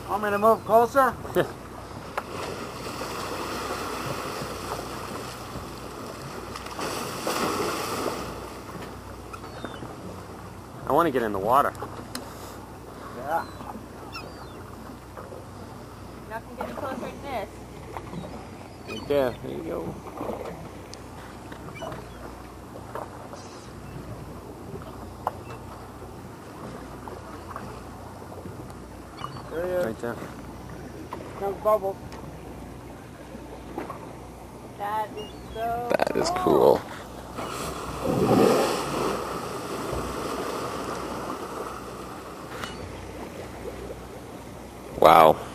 Want me to move closer? I want to get in the water. Yeah. You're not going to get any closer than this. Right there. There you go. There he is. Right there. Comes bubbles. That is so That is cool. Wow.